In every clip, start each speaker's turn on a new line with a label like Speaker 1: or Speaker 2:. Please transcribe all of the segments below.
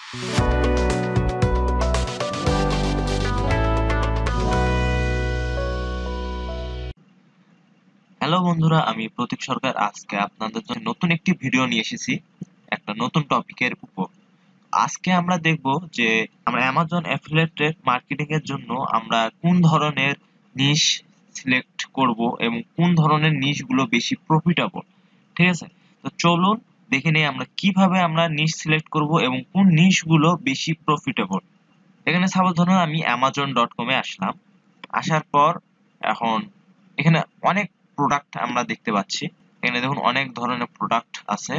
Speaker 1: Hello বন্ধুরা, আমি প্রতীক সরকার আজকে আপনাদের জন্য নতুন একটি ভিডিও নিয়ে এসেছি একটা নতুন টপিকের উপর। আজকে আমরা দেখব যে আমরা অ্যামাজন অ্যাফিলিয়েট মার্কেটিং এর জন্য আমরা কোন ধরনের নিশ সিলেক্ট করব এবং কোন ধরনের নিশ গুলো বেশি প্রফিটেবল। ঠিক আছে, তো চলুন দেখে নেই আমরা কিভাবে আমরা নিশ সিলেক্ট করব এবং কোন নিশ গুলো বেশি প্রফিটেবল। এখানে সাপোজ ধরুন আমি amazon.com এ আসলাম। আসার পর এখন এখানে অনেক প্রোডাক্ট আমরা দেখতে পাচ্ছি। এখানে দেখুন অনেক ধরনের প্রোডাক্ট আছে।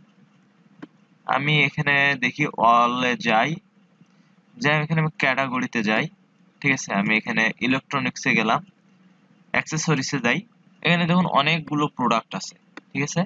Speaker 1: আমি এখানে দেখি অলে যাই, এখানে আমি ক্যাটাগরিতে যাই। ঠিক আছে, আমি এখানে ইলেকট্রনিক্সে গেলাম, অ্যাক্সেসরিজে যাই। এখানে দেখুন অনেকগুলো প্রোডাক্ট আছে। ঠিক আছে,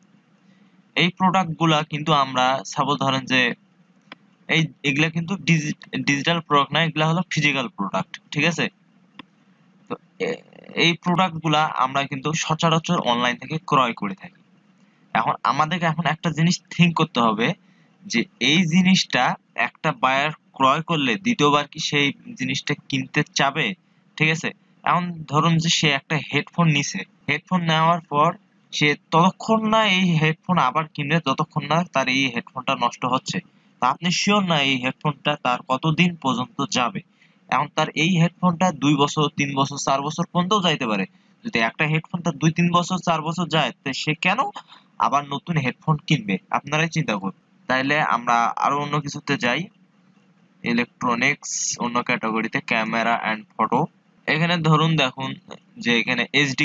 Speaker 1: এই প্রোডাক্ট গুলা কিন্তু আমরা সাপোজ ধরেন যে এগুলা কিন্তু ডিজিটাল প্রোডাক্ট না, এগুলা হলো ফিজিক্যাল প্রোডাক্ট। ঠিক আছে, তো এই প্রোডাক্ট গুলা আমরা কিন্তু সচরাচর অনলাইন থেকে ক্রয় করে থাকি। আমাদেরকে একটা জিনিস থিঙ্ক করতে হবে যে এই জিনিসটা একটা বায়ার ক্রয় করলে দ্বিতীয়বার কি সেই জিনিসটা কিনতে চাবে। ঠিক আছে, এখন ধরুন যে সে একটা হেডফোন নিছে, হেডফোন নেওয়ার পর সে ততক্ষণ না এই হেডফোন আবার কিনবে যতক্ষণ না তার এই হেডফোনটা নষ্ট হচ্ছে। তা আপনি শিওর না এই হেডফোনটা তার কতদিন পর্যন্ত যাবে। এখন তার এই হেডফোনটা 2 বছর 3 বছর 4 বছর পর্যন্ত যাইতে পারে। যদি একটা হেডফোন তার 2-3 বছর 4 বছর যায়, তো সে কেন আবার নতুন হেডফোন কিনবে? আপনারাই চিন্তা করুন। তাইলে আমরা আরো অন্য কিছুতে যাই, ইলেকট্রনিক্স, অন্য ক্যাটাগরিতে ক্যামেরা এন্ড ফটো। এখানে ধরুন দেখুন যে এখানে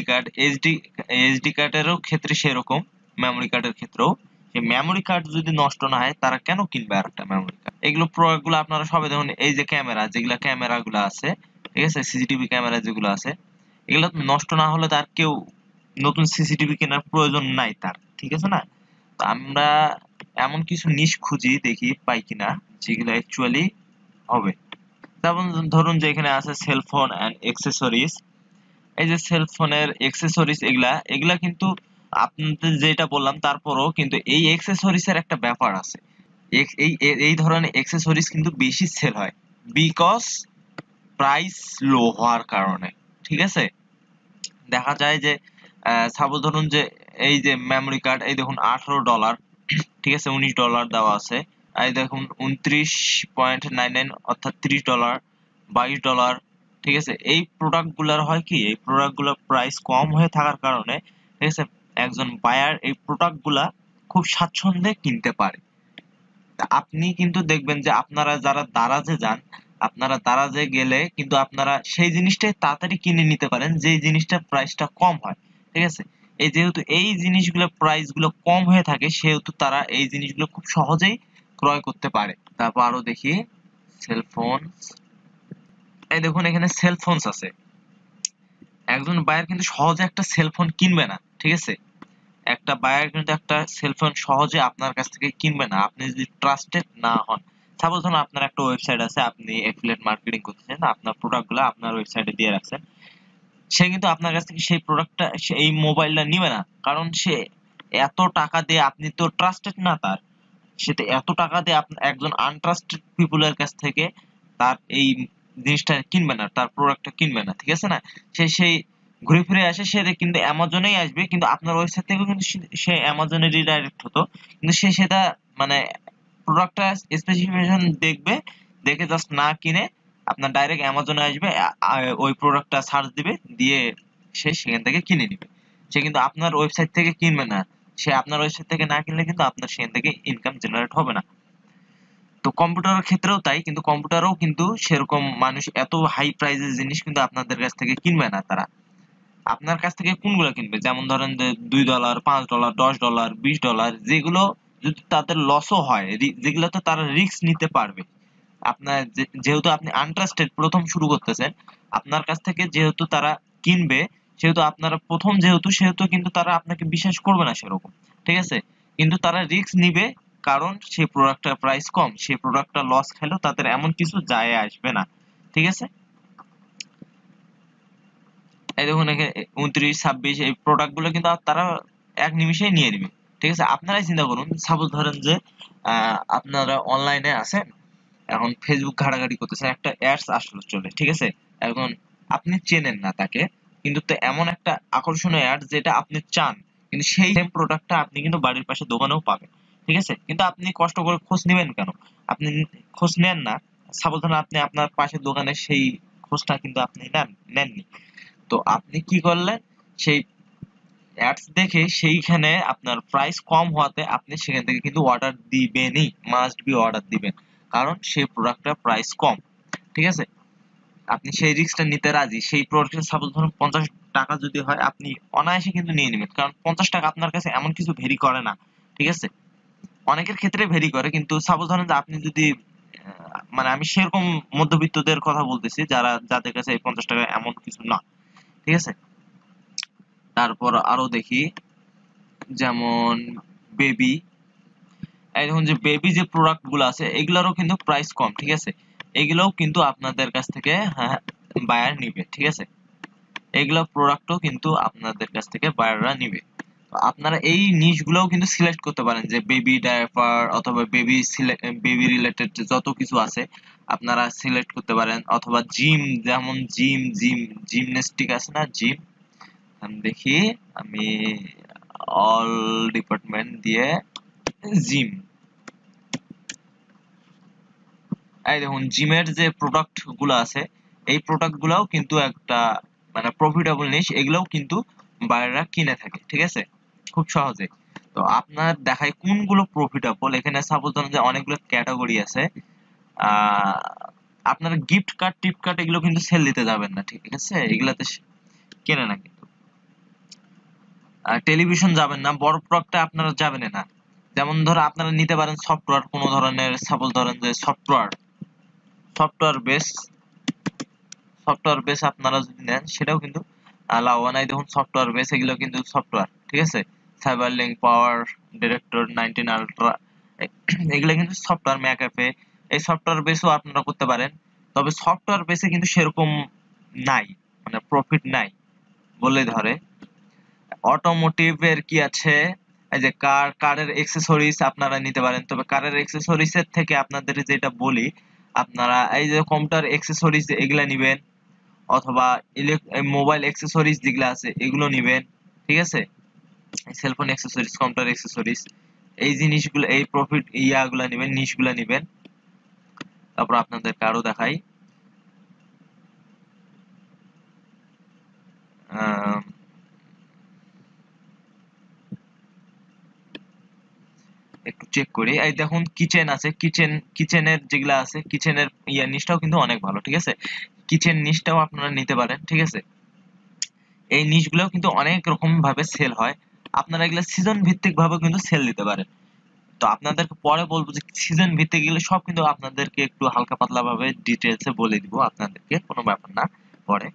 Speaker 1: এইচডি কার্ডেরও ক্ষেত্রে সেরকম, মেমোরি কার্ডের ক্ষেত্রেও যে মেমোরি কার্ড যদি নষ্ট না হয় তারা কেন কিনবে আর একটা মেমোরি কার্ড। এগুলো প্রোডাক্ট গুলো আপনারা সবাই দেখুন, এই যে ক্যামেরা, যেগুলা ক্যামেরা গুলো আছে, ঠিক আছে, সিসিটিভি ক্যামেরা যেগুলো আছে, এগুলো নষ্ট না হলে তার কেউ নতুন সিসিটিভি কেনার প্রয়োজন নাই তার। ঠিক আছে না? তো আমরা এমন কিছু নিশ খুঁজি, দেখি পাই কিনা যেগুলো অ্যাকচুয়ালি হবে। যেমন ধরুন যে এখানে আছে সেলফোন এন্ড এক্সেসরিজ। এই যে সেলফোনের এক্সেসরিজ, এগুলা এগুলা কিন্তু আপনাদের যেটা বললাম তারপরও কিন্তু এই এক্সেসরিজ এর একটা ব্যাপার আছে। এই ধরনের এক্সেসরিজ কিন্তু বেশি সেল হয় বিকজ প্রাইস লো হওয়ার কারণে। ঠিক আছে, দেখা যায় যে সাপোজ ধরুন যে এই যে মেমোরি কার্ড, এই দেখুন $18, ঠিক আছে, $19 দেওয়া আছে। এই দেখুন 29.99 অর্থাৎ $30, $22। ঠিক আছে, এই প্রোডাক্ট গুলার হয় কি, এই প্রোডাক্ট গুলার প্রাইস কম হয়ে থাকার কারণে, ঠিক আছে, একজন বায়ার এই প্রোডাক্ট গুলা খুব স্বাচ্ছন্দ্যে কিনতে পারে। তা আপনি কিন্তু দেখবেন যে আপনারা যারা দারাজে যান, আপনারা দারাজে গেলে কিন্তু আপনারা সেই জিনিসটাই তাড়াতাড়ি কিনে নিতে পারেন যে জিনিসটার প্রাইসটা কম হয়। ঠিক আছে, যেহেতু এই জিনিসগুলোর প্রাইস গুলো কম হয়ে থাকে সেহেতু তারা এই জিনিসগুলো খুব সহজেই ক্রয় করতে পারে। তারপর আরো দেখি সেলফোন। এই দেখুন এখানে সেলফোনস আছে। একজন বায়ার কিন্তু সহজে একটা সেলফোন কিনবে না। ঠিক আছে, একটা বায়ার কিন্তু একটা সেলফোন সহজে আপনার কাছ থেকে কিনবে না আপনি যদি ট্রাস্টেড না হন। সাপোজ ধরুন আপনার একটা ওয়েবসাইট আছে, আপনি এফিলিয়েট মার্কেটিং করতেছেন, আপনার প্রোডাক্টগুলো আপনার ওয়েবসাইটে দিয়ে রাখছেন। সে কিন্তু আপনার কাছ থেকে সেই প্রোডাক্টটা, এই মোবাইলটা নিবে না, কারণ সে এত টাকা দিয়ে, আপনি তো ট্রাস্টেড না তার, সে তো এত টাকা দিয়ে একজন আনট্রাস্টেড পিপুলের কাছ থেকে তার এই জিনিসটা কিনবে না, তার প্রোডাক্টটা কিনবে না। ঠিক আছে না? সেই ঘুরে ফিরে আসে, সে কিন্তু অ্যামাজনেই আসবে, কিন্তু আপনার ওয়েবসাইট থেকেও কিন্তু সে অ্যামাজনে রিডাইরেক্ট হতো, কিন্তু সে সেটা মানে প্রোডাক্টটা স্পেসিফিকেশন দেখবে, দেখে জাস্ট না কিনে আপনার ডাইরেক্ট অ্যামাজনে আসবে, ওই প্রোডাক্টটা সার্চ দিবে, দিয়ে সে সেখান থেকে কিনে নিবে। সে কিন্তু আপনার ওয়েবসাইট থেকে কিনবে না। সে আপনার ওয়েবসাইট থেকে না কিনলে কিন্তু আপনার সেখান থেকে ইনকাম জেনারেট হবে না। তো কম্পিউটারের ক্ষেত্রেও তাই, কিন্তু কম্পিউটারেও কিন্তু সেরকম মানুষ এত হাই প্রাইসের জিনিস কিন্তু আপনাদের কাছ থেকে কিনবে না। তারা আপনার কাছ থেকে কোনগুলো কিনবে, যেমন ধরেন যে $2, $5, $10, $20, যেগুলো যদি তাদের লসও হয়, যেগুলোতে তারা রিস্ক নিতে পারবে। আপনার যেহেতু আপনি আনট্রাস্টেড প্রথম শুরু করতেছেন, আপনার কাছ থেকে যেহেতু তারা কিনবে, সেহেতু আপনারা প্রথম সেহেতু কিন্তু তারা আপনাকে বিশ্বাস করবে না সেরকম। ঠিক আছে, কিন্তু তারা রিস্ক নিবে, কারণ সেই প্রোডাক্টটার প্রাইস কম, সেই প্রোডাক্টটা লস খেলেও তাদের এমন কিছু যায় আসবে না। ঠিক আছে, এই দেখুন এখানে 29, 26 এই প্রোডাক্ট গুলো কিন্তু তারা এক নিমিষেই নিয়ে নিবে। ঠিক আছে? আপনারাই চিন্তা করুন, সাপোজ ধরেন যে আপনারা অনলাইনে আছেন, এখন ফেসবুক ঘাটাঘাটি করতেছেন, একটা অ্যাডস আসলো চলে, ঠিক আছে? এখন আপনি চেনেন না তাকে, কিন্তু তো এমন একটা আকর্ষণীয় অ্যাড যেটা আপনি চান, কিন্তু সেই সেম প্রোডাক্টটা আপনি কিন্তু বাড়ির পাশে দোকানেও পাবেন, ঠিক আছে? কিন্তু আপনি কষ্ট করে খোঁজ নেবেন কেন? আপনি খোঁজ নেন না। সাপোজ ধরুন আপনি আপনার পাশের দোকানে সেই খোঁজটা কিন্তু আপনি নেননি। তো আপনি কি করলেন, সেই অ্যাডস দেখে সেইখানে আপনার প্রাইস কম হওয়াতে আপনি সেখান থেকে কিন্তু অর্ডার দিবেনই, মাস্ট বি অর্ডার দিবেন, কারণ সেই প্রোডাক্টটার প্রাইস কম, ঠিক আছে? আপনি সেই রিস্কটা নিতে রাজি। সেই প্রোডাক্টের সাপোজ ধরুন 50 টাকা যদি হয়, আপনি অনায়াসে কিন্তু নিয়ে নেবেন, কারণ 50 টাকা আপনার কাছে এমন কিছু ভেরি করে না, ঠিক আছে? অনেকের ক্ষেত্রে ভেরি করে, কিন্তু সাপোজ ধরেন যে আপনি যদি মানে আমি সেরকম মধ্যবিত্তদের কথা বলতেছি, যাদের কাছে এই 50 টাকা এমন কিছু না, ঠিক আছে? তারপর আরো দেখি, যেমন বেবি, এই দেখুন যে বেবি যে প্রোডাক্ট গুলো আছে এগুলোরও কিন্তু প্রাইস কম, ঠিক আছে? এগুলোও কিন্তু আপনাদের কাছ থেকে বায়ার নিবে, ঠিক আছে? এগুলো প্রোডাক্টও কিন্তু আপনাদের কাছ থেকে বায়াররা নিবে। তো আপনারা এই নিশ গুলোও কিন্তু সিলেক্ট করতে পারেন, যে বেবি ডায়াপার অথবা বেবি রিলেটেড যত কিছু আছে আপনারা সিলেক্ট করতে পারেন, অথবা জিম, যেমন জিমন্যাস্টিক আছে না, জিম, আমি দেখি, আমি অল ডিপার্টমেন্ট দিয়ে জিম, এই দেখুন জিমের যে প্রোডাক্ট গুলো আছে এই প্রোডাক্ট গুলাও কিন্তু একটা মানে প্রফিটেবল নিশ, এগুলোও কিন্তু বায়াররা কিনে থাকে, ঠিক আছে? খুব সহজে। তো আপনার দেখায় কোনগুলো প্রফিটেবল, এখানে সাপোজ ধরুন যে অনেকগুলো ক্যাটাগরি আছে। আহ আপনার গিফট কার্ড টিপ কার্ড এগুলো কিন্তু সেল দিতে যাবেন না, ঠিক আছে? এগুলাতে কেনে না কিন্তু। টেলিভিশন যাবেন না, বড় প্রোডাক্টটা আপনারা যাবেন না। যেমন ধরো আপনারা নিতে পারেন সফটওয়্যার, কোনো ধরনের সাপোজ ধরেন যে সফটওয়্যার বেস, আপনারা যদি নেন সেটাও কিন্তু লাভবান। এই দেখুন সফটওয়্যার বেস, এগুলো কিন্তু সফটওয়্যার, ঠিক আছে? Cyber link, power director 19 ultra, এগুলো কিন্তু সফটওয়্যার, ম্যাকআপে, এই সফটওয়্যার বেসও আপনারা করতে পারেন। তবে সফটওয়্যার বেসে কিন্তু সেরকম নাই, মানে প্রফিট নাই বললে ধরে। অটোমোটিভ এর কি আছে, এই যে কারের অ্যাক্সেসরিজ আপনারা নিতে পারেন। তবে কারের অ্যাক্সেসরিজ এর থেকে আপনাদের যেটা বলি, আপনারা এই যে কম্পিউটার অ্যাক্সেসরিজ এগুলা নিবেন, অথবা মোবাইল অ্যাক্সেসরিজ যেগুলো আছে এগুলো নিবেন, ঠিক আছে? সেলফোন অ্যাক্সেসরিজ, কম্পিউটার অ্যাক্সেসরিজ, এই জিনিসগুলো, এই প্রফিট ইয়াগুলা নিবেন, নিশগুলা নিবেন। তারপর আপনাদেরকে আরো দেখাই, একটু চেক করি। এই দেখুন কিচেন আছে, কিচেনের যেগুলা আছে, কিচেনের নিশটাও কিন্তু অনেক ভালো, ঠিক আছে? কিচেন নিশটাও আপনারা নিতে পারেন, ঠিক আছে? এই নিশগুলোও কিন্তু অনেক রকম ভাবে সেল হয়। আপনারা এগুলো সিজন ভিত্তিক ভাবে কিন্তু সেল দিতে পারেন। তো আপনাদেরকে পরে বলবো যে সিজন ভিত্তিক গেলে সব কিন্তু আপনাদেরকে একটু হালকা পাতলা ভাবে ডিটেলসে বলে দিব আপনাদেরকে, কোনো ব্যাপার না পরে।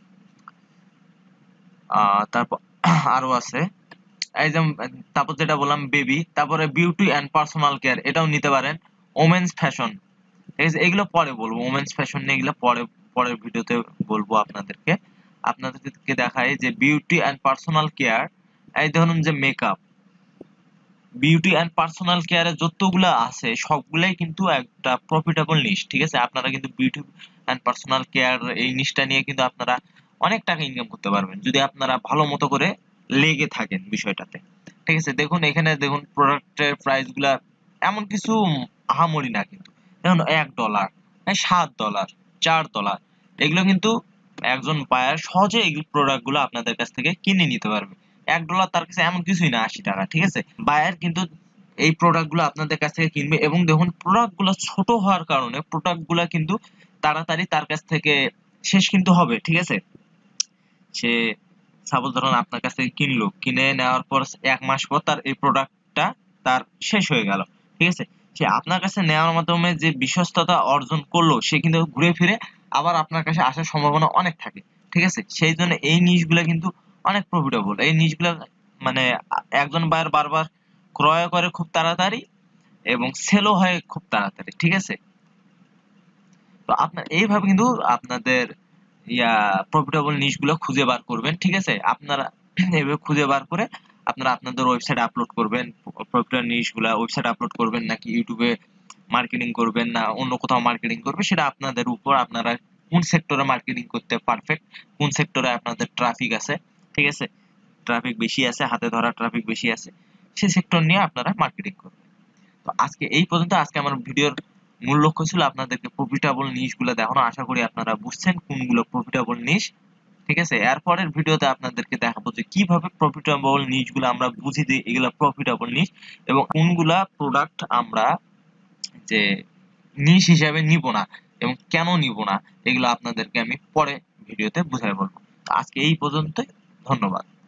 Speaker 1: তারপর আরো আছে, এই যে তারপর যেটা বললাম বেবি, তারপরে বিউটি এন্ড পার্সোনাল কেয়ার এটাও নিতে পারেন। ওমেন্স ফ্যাশন, ঠিক আছে? এগুলো পরে বলবো, ওমেন্স ফ্যাশন নিয়ে এগুলো পরের ভিডিওতে বলবো আপনাদেরকে দেখাই যে বিউটি এন্ড পার্সোনাল কেয়ার, এই ধরুন যে মেকআপ, বিউটি এন্ড পার্সোনাল কেয়ারে যতগুলা আছে সবগুলাই কিন্তু একটা প্রফিটেবল নিশ, ঠিক আছে? আপনারা কিন্তু বিউটি এন্ড পার্সোনাল কেয়ার এই নিশটা নিয়ে কিন্তু আপনারা অনেক টাকা ইনকাম করতে পারবেন, যদি আপনারা ভালো মতো করে লেগে থাকেন বিষয়টাতে, ঠিক আছে? দেখুন এখানে দেখুন প্রোডাক্টের প্রাইস গুলা এমন কিছু আহামরি না কিন্তু। দেখুন $1, $7, $4, এগুলো কিন্তু একজন বায়ার সহজে এই প্রোডাক্ট গুলো আপনাদের কাছ থেকে কিনে নিতে পারবে। $1 তার কাছে এমন কিছুই না, 80 টাকা, ঠিক আছে? বায়ার কিন্তু এই প্রোডাক্ট গুলো আপনাদের কাছ থেকে কিনবে, এবং দেখুন প্রোডাক্ট গুলো ছোট হওয়ার কারণে প্রোডাক্ট গুলা কিন্তু তাড়াতাড়ি তার কাছ থেকে শেষ কিন্তু হবে, ঠিক আছে? সে সাপোজ ধরুন আপনার কাছ থেকে কিনলো, কিনে নেওয়ার পর 1 মাস পর তার এই প্রোডাক্টটা তার শেষ হয়ে গেল, ঠিক আছে? সে আপনার কাছে নেওয়ার মাধ্যমে যে বিশ্বস্ততা অর্জন করলো, সে কিন্তু ঘুরে ফিরে আবার আপনার কাছে আসার সম্ভাবনা অনেক থাকে, ঠিক আছে? সেই জন্য এই নিশগুলা কিন্তু অনেক প্রফিটেবল। এই নিশগুলা মানে একজন বায়ার বারবার ক্রয় করে খুব তাড়াতাড়ি, এবং সেলও হয় খুব তাড়াতাড়ি, ঠিক আছে? তো আপনার এইভাবে কিন্তু আপনাদের প্রফিটেবল নিশ গুলো খুঁজে বার করবেন, ঠিক আছে? আপনারা এইভাবে খুঁজে বার করে আপনারা আপনাদের ওয়েবসাইটে আপলোড করবেন, প্রফিটেবল নিশগুলা ওয়েবসাইটে আপলোড করবেন নাকি ইউটিউবে মার্কেটিং করবেন না অন্য কোথাও মার্কেটিং করবে, সেটা আপনাদের উপর। আপনারা কোন সেক্টরে মার্কেটিং করতে পারফেক্ট, কোন সেক্টরে আপনাদের ট্রাফিক আছে, ঠিক আছে, ট্রাফিক বেশি আছে, হাতে ধরা ট্রাফিক বেশি আছে, সেই সেক্টর নিয়ে আপনারা মার্কেটিং করবেন। তো আজকে এই পর্যন্ত। আজকে আমার ভিডিওর মূল লক্ষ্য ছিল আপনাদেরকে প্রফিটেবল নিশগুলো দেখানো। আশা করি আপনারা বুঝছেন কোনগুলো প্রফিটেবল নিশ, ঠিক আছে। এরপরের ভিডিওতে আপনাদেরকে দেখাবো যে কিভাবে প্রফিটেবল নিশগুলো আমরা বুঝি যে এগুলা প্রফিটেবল নিশ, এবং কোনগুলা প্রোডাক্ট আমরা যে নিশ হিসাবে নিব না এবং কেন নিব না, এগুলো আপনাদেরকে আমি পরে ভিডিওতে বুঝাই বলবো। আজকে এই পর্যন্ত, ধন্যবাদ।